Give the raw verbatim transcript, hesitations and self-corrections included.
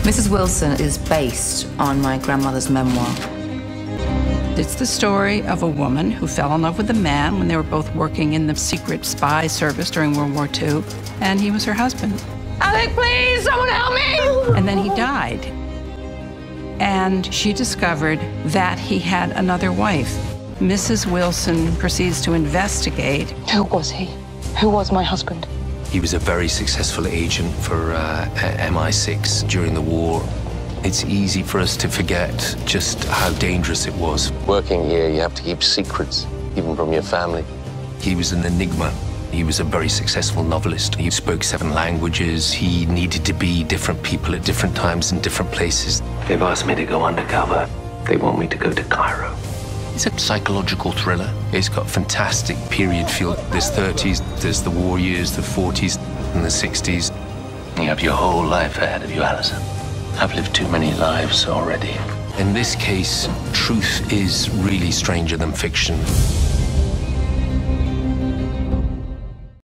Missus Wilson is based on my grandmother's memoir. It's the story of a woman who fell in love with a man when they were both working in the secret spy service during World War Two, and he was her husband. Alec, please, someone help me! And then he died. And she discovered that he had another wife. Missus Wilson proceeds to investigate. Who was he? Who was my husband? He was a very successful agent for uh, M I six during the war. It's easy for us to forget just how dangerous it was. Working here, you have to keep secrets, even from your family. He was an enigma. He was a very successful novelist. He spoke seven languages. He needed to be different people at different times in different places. They've asked me to go undercover. They want me to go to Cairo. It's a psychological thriller. It's got fantastic period feel. There's thirties, there's the war years, the forties, and the sixties. You have your whole life ahead of you, Alison. I've lived too many lives already. In this case, truth is really stranger than fiction.